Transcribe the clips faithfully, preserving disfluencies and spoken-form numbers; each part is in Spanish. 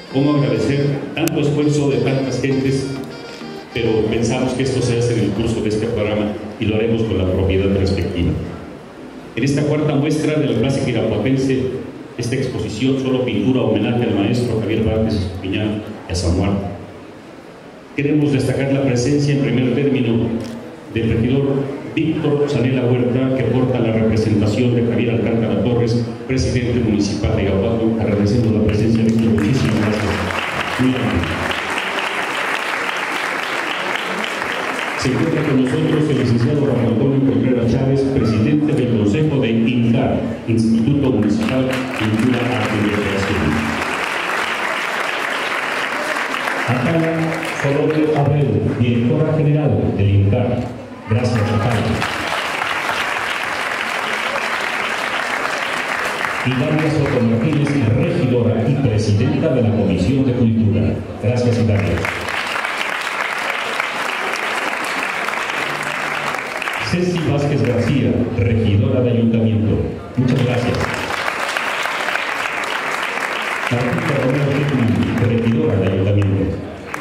cómo agradecer tanto esfuerzo de tantas gentes, pero pensamos que esto se hace en el curso de este programa y lo haremos con la propiedad respectiva. En esta cuarta muestra de la clásica irapuatense, esta exposición Solo Pintura, homenaje al maestro Javier Vázquez Estupiñán y a San Juan, queremos destacar la presencia en primer término del regidor Víctor Zanella Huerta, que porta la representación de Javier Alcántara Torres, presidente municipal de Irapuato. Agradecemos la presencia de Víctor. Muchísimas gracias. Muy amable. Se encuentra con nosotros el licenciado Ramón Antonio Contreras Chávez, presidente del Consejo de INCAR, Instituto Municipal de Cultura, Arte y Recreación. Atala Solorio Abreu, directora general del INCAR. Gracias, Atala. Hilaria Soto Martínez, regidora y presidenta de la Comisión de Cultura. Gracias, Hilaria. Ceci Vázquez García, regidora de Ayuntamiento. Muchas gracias. Martita Romero Hickman, regidora de Ayuntamiento.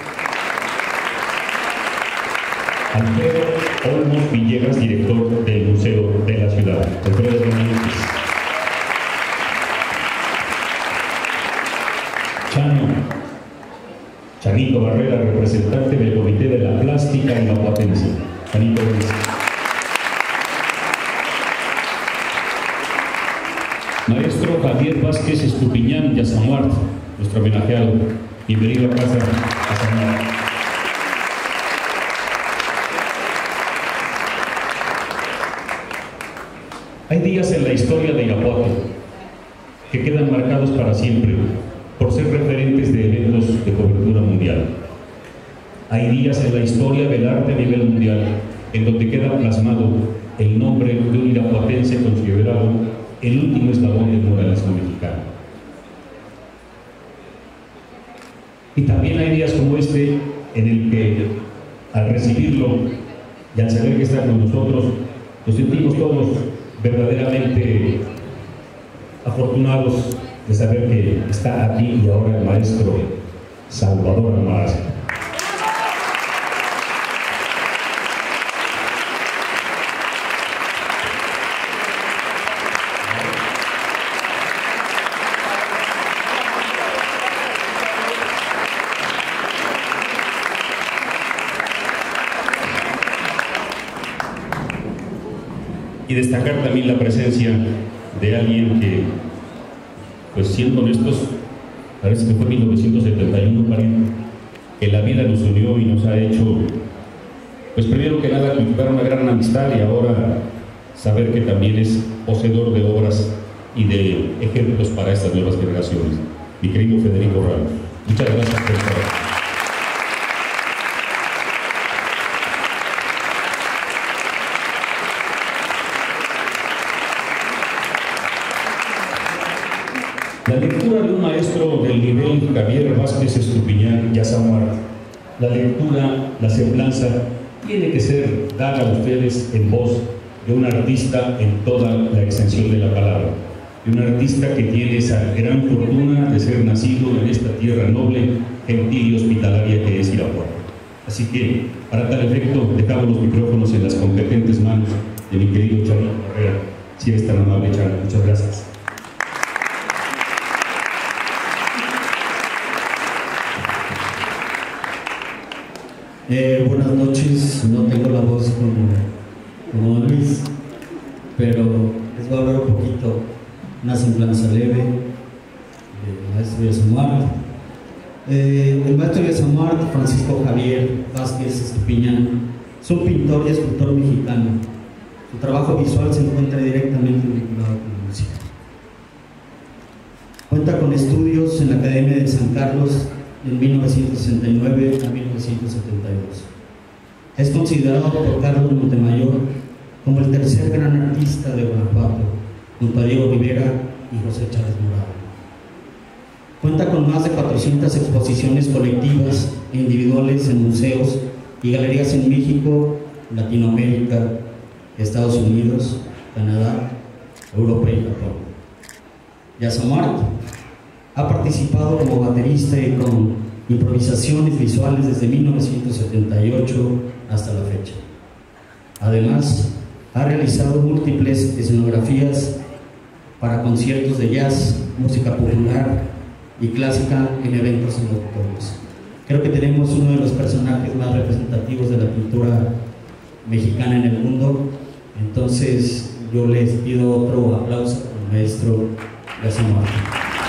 Alfredo Olmos Villegas, director del Museo de la Ciudad. Alfredo Domínguez. Chano. Chanito Barrera, representante del Comité de la Plástica Irapuatense. Chanito Barrera. Maestro Javier Vázquez Estupiñán Yasamuart, nuestro homenajeado. Bienvenido a casa, Yasamuart. Hay días en la historia de Irapuato que quedan marcados para siempre por ser referentes de eventos de cobertura mundial. Hay días en la historia del arte a nivel mundial en donde queda plasmado el nombre de un irapuatense considerado el último eslabón del muralismo mexicano. Y también hay días como este en el que, al recibirlo y al saber que está con nosotros, nos sentimos todos verdaderamente afortunados de saber que está aquí y ahora el maestro Salvador Almaraz. Y destacar también la presencia de alguien que, pues siendo honestos, parece que fue en mil novecientos setenta y uno, que la vida nos unió y nos ha hecho, pues primero que nada, cultivar una gran amistad y ahora saber que también es poseedor de obras y de ejemplos para estas nuevas generaciones. Mi querido Federico Ramos, muchas gracias por estar aquí. La lectura de un maestro del nivel Javier Vázquez Estupiñán Yasamuart, la lectura, la semblanza, tiene que ser dada a ustedes en voz de un artista en toda la extensión de la palabra, de un artista que tiene esa gran fortuna de ser nacido en esta tierra noble, gentil y hospitalaria que es Irapuato. Así que, para tal efecto, dejamos los micrófonos en las competentes manos de mi querido Chanito Barrera, si eres tan amable, Chano. Muchas gracias. Eh, buenas noches, no tengo la voz como, como Luis, pero les voy a hablar un poquito, una semblanza leve del maestro Yasamuart. Eh, el maestro Yasamuart, Francisco Javier Vázquez Estupiñán, es un pintor y escultor mexicano. Su trabajo visual se encuentra directamente vinculado con la música. Cuenta con estudios en la Academia de San Carlos en mil novecientos sesenta y nueve a mil novecientos setenta y dos. Es considerado por Carlos Montemayor como el tercer gran artista de Guanajuato, junto a Diego Rivera y José Chávez Morado. Cuenta con más de cuatrocientas exposiciones colectivas e individuales en museos y galerías en México, Latinoamérica, Estados Unidos, Canadá, Europa y Japón. Yasamuart Ha participado como baterista y con improvisaciones visuales desde mil novecientos setenta y ocho hasta la fecha. Además, ha realizado múltiples escenografías para conciertos de jazz, música popular y clásica en eventos en auditorios. Creo que tenemos uno de los personajes más representativos de la cultura mexicana en el mundo. Entonces yo les pido otro aplauso al maestro García Márquez.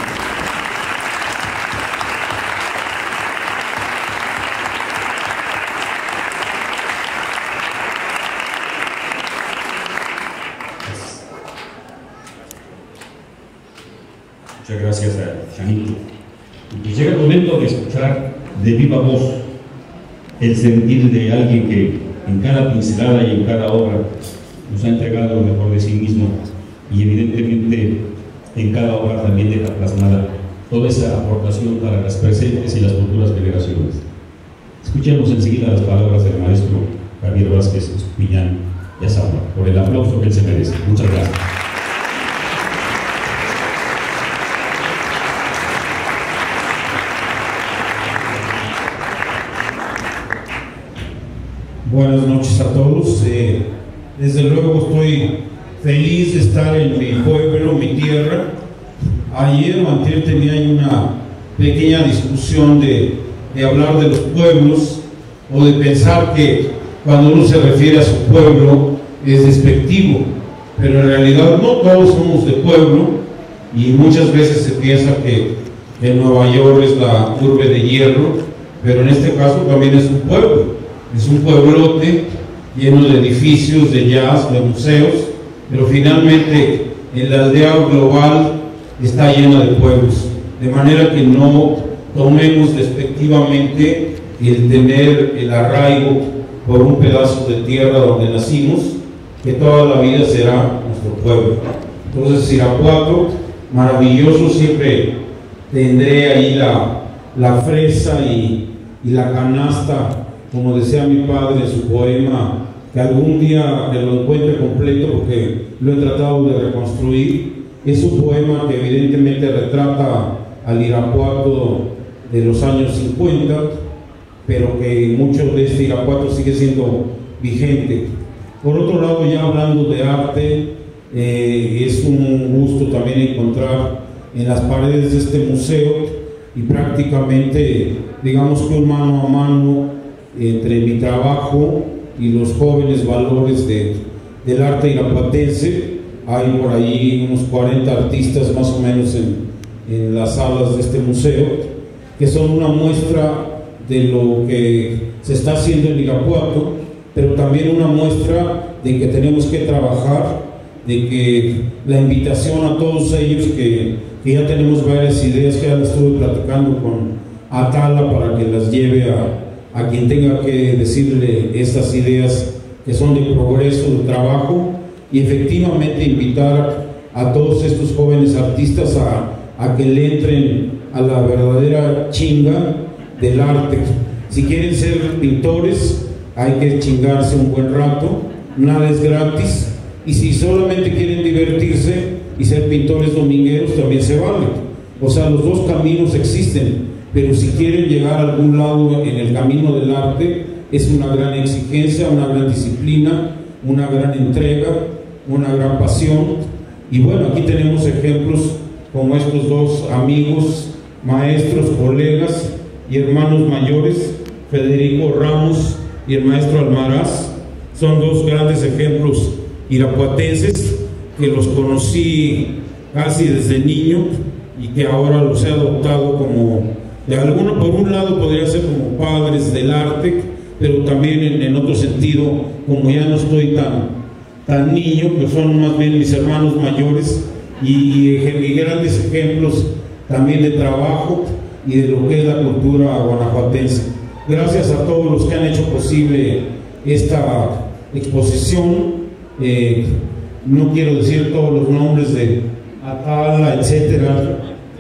Muchas gracias a Chanito. Y llega el momento de escuchar de viva voz el sentir de alguien que en cada pincelada y en cada obra nos ha entregado lo mejor de sí mismo, y evidentemente en cada obra también deja plasmada toda esa aportación para las presentes y las futuras generaciones. Escuchemos enseguida las palabras del maestro Javier Vázquez Estupiñán y Azahua, por el aplauso que él se merece. Muchas gracias. Buenas noches a todos. Eh, desde luego estoy feliz de estar en mi pueblo, mi tierra. Ayer o anterior tenía una pequeña discusión de, de hablar de los pueblos, o de pensar que cuando uno se refiere a su pueblo es despectivo, pero en realidad no todos somos de pueblo, y muchas veces se piensa que, que Nueva York es la urbe de hierro, pero en este caso también es un pueblo. Es un pueblote lleno de edificios, de jazz, de museos, pero finalmente en la aldea global está llena de pueblos, de manera que no tomemos despectivamente el tener el arraigo por un pedazo de tierra donde nacimos, que toda la vida será nuestro pueblo. Entonces, Irapuato, maravilloso, siempre tendré ahí la, la fresa y, y la canasta, como decía mi padre en su poema, que algún día me lo encuentre completo porque lo he tratado de reconstruir. Es un poema que evidentemente retrata al Irapuato de los años cincuenta, pero que mucho de este Irapuato sigue siendo vigente. Por otro lado, ya hablando de arte, eh, es un gusto también encontrar en las paredes de este museo, y prácticamente, digamos que un mano a mano entre mi trabajo y los jóvenes valores de, del arte irapuatense. Hay por ahí unos cuarenta artistas más o menos en, en las salas de este museo, que son una muestra de lo que se está haciendo en Irapuato, pero también una muestra de que tenemos que trabajar, de que la invitación a todos ellos, que, que ya tenemos varias ideas que ya las estuve platicando con Atala para que las lleve a a quien tenga que decirle estas ideas que son de progreso, de trabajo, y efectivamente invitar a todos estos jóvenes artistas a, a que le entren a la verdadera chinga del arte. Si quieren ser pintores, hay que chingarse un buen rato, nada es gratis, y si solamente quieren divertirse y ser pintores domingueros, también se vale. O sea, los dos caminos existen. Pero si quieren llegar a algún lado en el camino del arte, es una gran exigencia, una gran disciplina, una gran entrega, una gran pasión. Y bueno, aquí tenemos ejemplos como estos dos amigos, maestros, colegas y hermanos mayores, Federico Ramos y el maestro Almaraz. Son dos grandes ejemplos irapuatenses que los conocí casi desde niño y que ahora los he adoptado como, de alguno, por un lado podría ser como padres del arte, pero también en, en otro sentido, como ya no estoy tan, tan niño, pues son más bien mis hermanos mayores y, y, y grandes ejemplos también de trabajo y de lo que es la cultura guanajuatense. Gracias a todos los que han hecho posible esta exposición. Eh, no quiero decir todos los nombres de Atala, etcétera.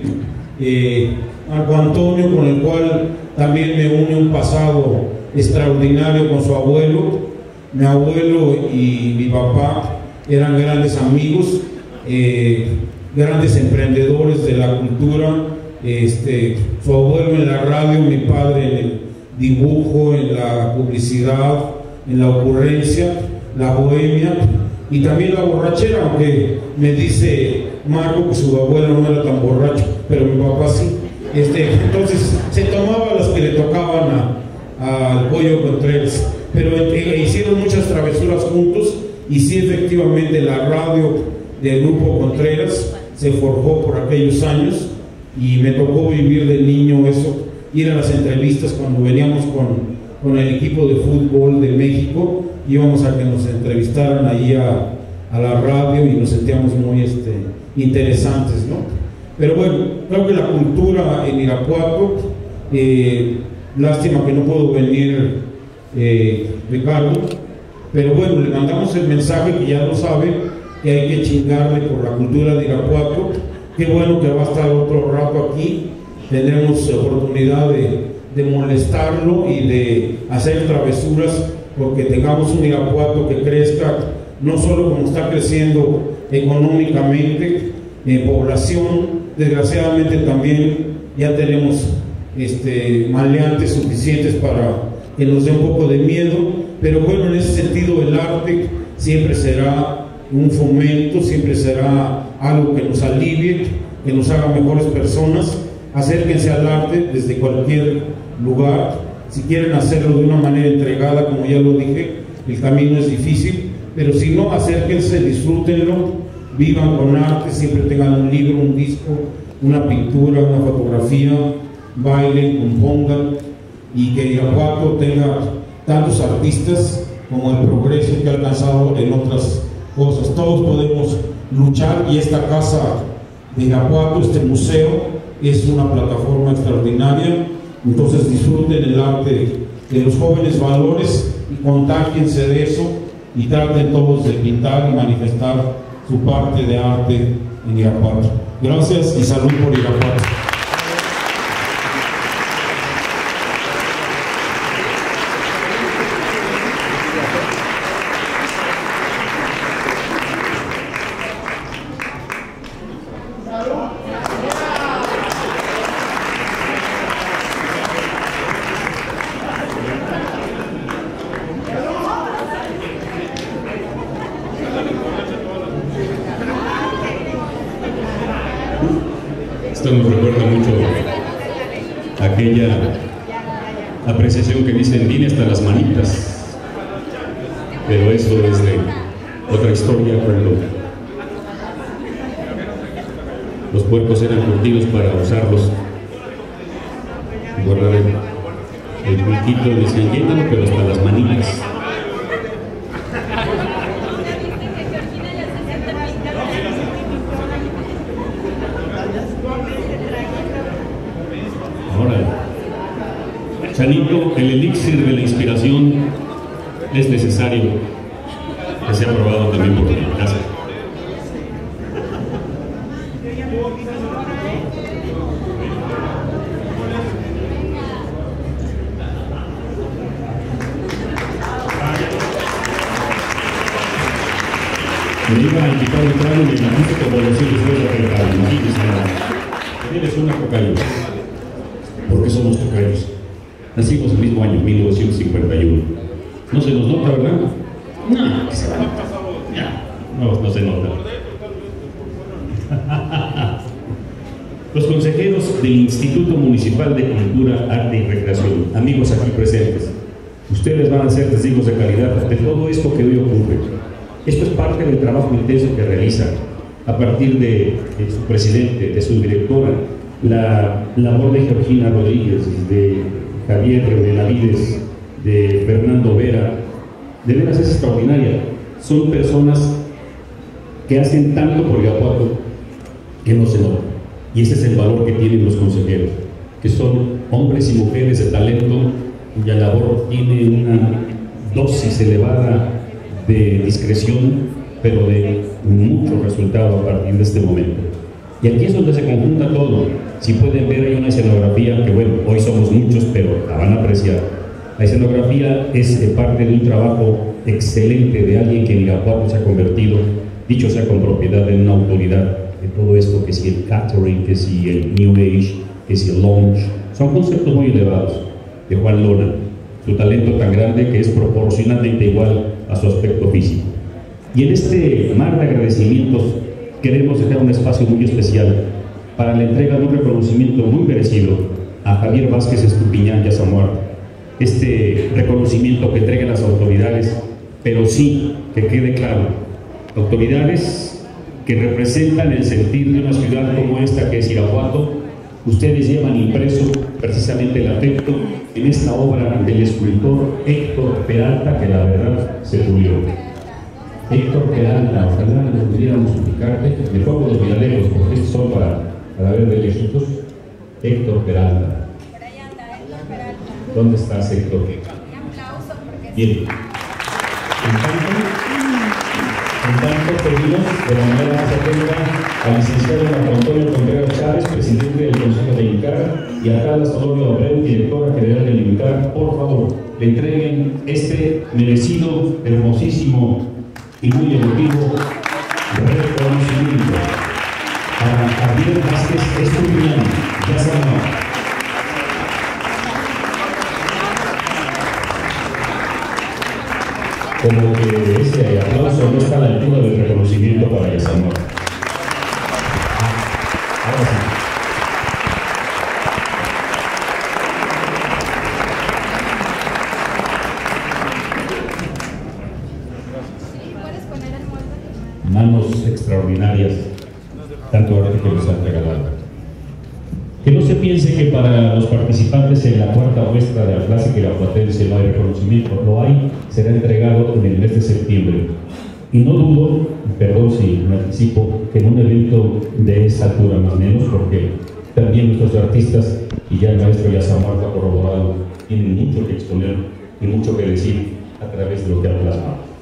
Eh, Marco Antonio, con el cual también me une un pasado extraordinario con su abuelo. Mi abuelo y mi papá eran grandes amigos, eh, grandes emprendedores de la cultura este, su abuelo en la radio, mi padre en el dibujo, en la publicidad, en la ocurrencia, la bohemia y también la borrachera, aunque me dice Marco que su abuelo no era tan borracho, pero mi papá sí. Este, entonces se tomaba las que le tocaban al Pollo Contreras, pero eh, hicieron muchas travesuras juntos y sí, efectivamente la radio del Grupo Contreras se forjó por aquellos años y me tocó vivir de niño eso, ir a las entrevistas cuando veníamos con, con el equipo de fútbol de México, íbamos a que nos entrevistaran ahí a, a la radio y nos sentíamos muy este, interesantes, ¿no? Pero bueno, creo que la cultura en Irapuato, eh, lástima que no puedo venir eh, Ricardo, pero bueno, le mandamos el mensaje que ya lo sabe, que hay que chingarle por la cultura de Irapuato. Qué bueno que va a estar otro rato aquí, tendremos oportunidad de, de molestarlo y de hacer travesuras, porque tengamos un Irapuato que crezca, no solo como está creciendo económicamente, en población. Desgraciadamente también ya tenemos este, maleantes suficientes para que nos dé un poco de miedo, pero bueno, en ese sentido el arte siempre será un fomento, siempre será algo que nos alivie, que nos haga mejores personas. Acérquense al arte desde cualquier lugar, si quieren hacerlo de una manera entregada, como ya lo dije, el camino es difícil, pero si no, acérquense, disfrútenlo, vivan con arte, siempre tengan un libro, un disco, una pintura, una fotografía, bailen, compongan, y que Irapuato tenga tantos artistas como el progreso que ha alcanzado en otras cosas. Todos podemos luchar y esta casa de Irapuato, este museo, es una plataforma extraordinaria. Entonces disfruten el arte de los jóvenes valores y contágiense de eso y traten todos de pintar y manifestar su parte de arte en Irapuato. Gracias y salud por Irapuato. Esto nos recuerda mucho aquella apreciación que dicen vine hasta las manitas, pero eso es de otra historia, cuando los puercos eran curtidos para usarlos, guardar el, el pulquito, decían llénalo, pero hasta las manitas. Chanito, el elixir de la inspiración es necesario que sea probado también por tu casa. Me iba a invitar un trago y me dijiste como decir después de arreglar. Imagínense, eres una cocaína. ¿Por qué somos tocayos? Nacimos el mismo año, mil novecientos cincuenta y uno. No se nos nota, ¿verdad? No, que se va a notar. No, no se nota. Los consejeros del Instituto Municipal de Cultura, Arte y Recreación, amigos aquí presentes, ustedes van a ser testigos de calidad de todo esto que hoy ocurre. Esto es parte del trabajo intenso que realizan a partir de, de su presidente, de su directora, la labor de Georgina Rodríguez, de Javier Benavides, de Fernando Vera. De veras es extraordinaria. Son personas que hacen tanto por Irapuato que no se nota. Y ese es el valor que tienen los consejeros, que son hombres y mujeres de talento cuya labor tiene una dosis elevada de discreción, pero de mucho resultado a partir de este momento. Y aquí es donde se conjunta todo. Si pueden ver, hay una escenografía que, bueno, hoy somos muchos, pero la van a apreciar. La escenografía es parte de un trabajo excelente de alguien que en Irapuato se ha convertido, dicho sea con propiedad, en una autoridad de todo esto, que si el catering, que si el New Age, que si el launch, son conceptos muy elevados de Juan Luna, su talento tan grande que es proporcionalmente igual a su aspecto físico. Y en este mar de agradecimientos queremos dejar un espacio muy especial para la entrega de un reconocimiento muy merecido a Javier Vázquez Estupiñán Yasamuart. Este reconocimiento que entreguen las autoridades, pero sí que quede claro, autoridades que representan el sentir de una ciudad como esta que es Irapuato. Ustedes llevan impreso precisamente el afecto en esta obra del escultor Héctor Peralta, que la verdad se pulió. Héctor Peralta, ojalá nos pudiéramos ubicarte, me pongo los miralejos porque estos son para, para ver de lejitos. Héctor Peralta. Por ahí anda, Héctor Peralta. ¿Dónde estás, Héctor? Un aplauso porque... Bien. En tanto, en tanto pedimos de la manera más atenta al licenciado Marco Antonio Contreras Chávez, presidente del Consejo de INCAR, y a Carla Solorio Abreu, directora general del INCAR, por favor, le entreguen este merecido, hermosísimo y muy emotivo reconocimiento para Javier Vázquez Estupiñán Yasamuart. Como que ese aplauso no está a la altura del reconocimiento para Yasamuart. Ahora sí. ¿Puedes poner el molde? Manos extraordinarias, tanto arte que nos han regalado. Que no se piense que para los participantes en la cuarta muestra de la clásica irapuatense no hay reconocimiento, lo hay, será entregado en el mes de septiembre. Y no dudo, perdón si me anticipo, que en un evento de esa altura más o menos, porque también nuestros artistas, y ya el maestro Yasamuart ha corroborado, tienen mucho que exponer y mucho que decir a través de lo que ha plasmado.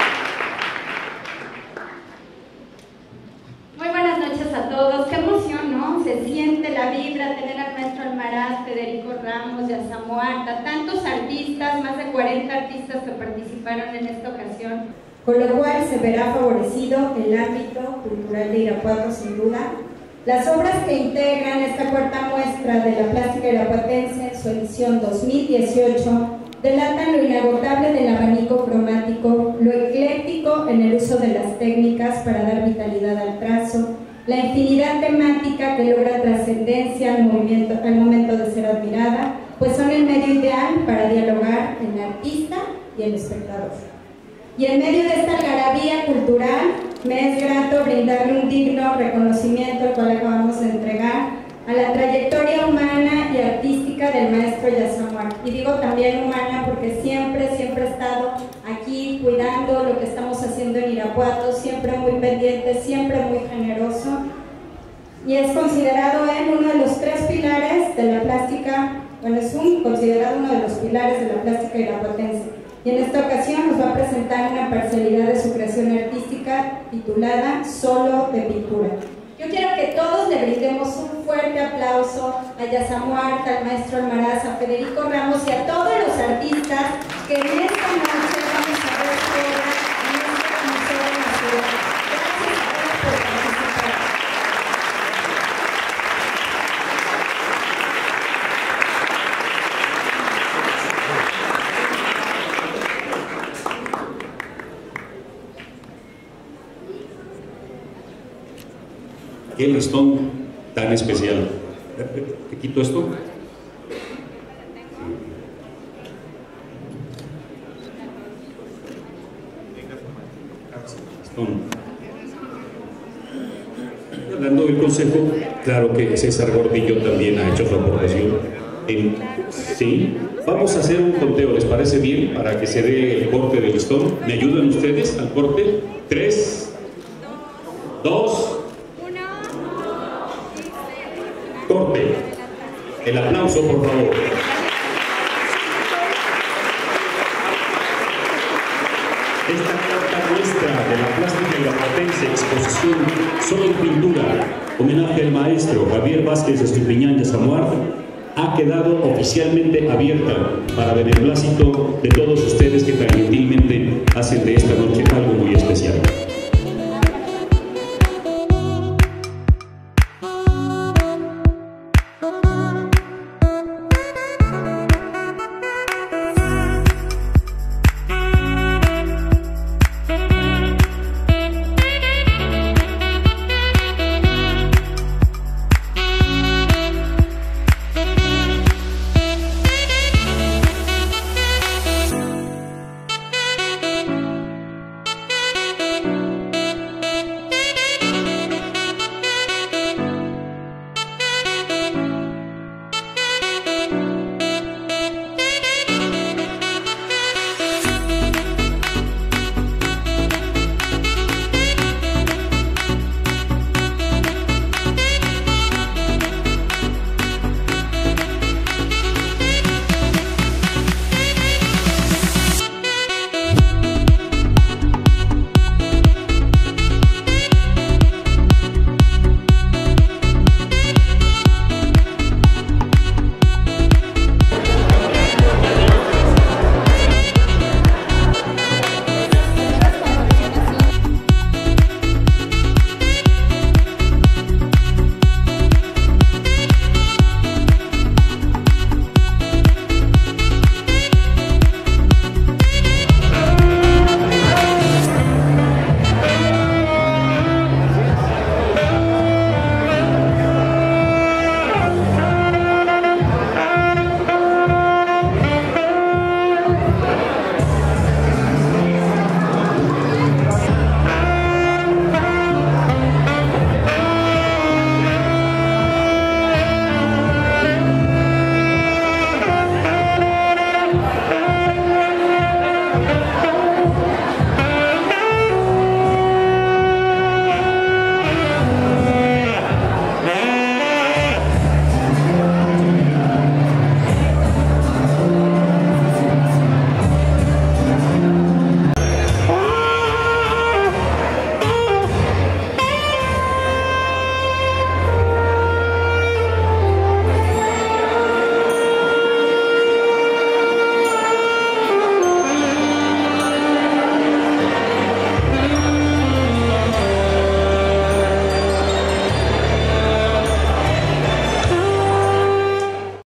Muy buenas noches a todos. Qué emoción, ¿no? Se siente la vibra tener al maestro Almaraz, Federico Ramos, Yasamuart, a tantos artistas, más de cuarenta artistas que participaron en esta ocasión, con lo cual se verá favorecido el ámbito cultural de Irapuato sin duda. Las obras que integran esta cuarta muestra de la plástica irapuatense en su edición dos mil dieciocho delatan lo inagotable del abanico cromático, lo ecléctico en el uso de las técnicas para dar vitalidad al trazo, la infinidad temática que logra trascendencia al, movimiento, al momento de ser admirada, pues son el medio ideal para dialogar en el artista y el espectador. Y en medio de esta algarabía cultural, me es grato brindarle un digno reconocimiento, el cual acabamos de entregar, a la trayectoria humana y artística del maestro Yasamuart. Y digo también humana porque siempre, siempre ha estado aquí cuidando lo que estamos haciendo en Irapuato, siempre muy pendiente, siempre muy generoso. Y es considerado él uno de los tres pilares de la plástica, bueno, es un, considerado uno de los pilares de la plástica irapuatense. Y en esta ocasión nos va a presentar una parcialidad de su creación artística titulada Solo de Pintura. Yo quiero que todos le brindemos un fuerte aplauso a Yasamuart, al maestro Almaraz, a Federico Ramos y a todos los artistas que en esta noche vamos a ver su obra en este Museo de la Ciudad. Gracias a todos por participar. Qué listón tan especial. ¿Te quito esto? Listón. Hablando del consejo, claro que César Gordillo también ha hecho su aportación. En, sí, vamos a hacer un conteo, ¿les parece bien? Para que se dé el corte del listón. ¿Me ayudan ustedes al corte? Tres, dos, corte. El aplauso, por favor. Esta cuarta muestra de la plástica irapuatense, exposición Solo en Pintura, homenaje al maestro Javier Vázquez Estupiñán Yasamuart, ha quedado oficialmente abierta para beneplácito de todos ustedes que tan gentilmente hacen de esta noche algo muy especial.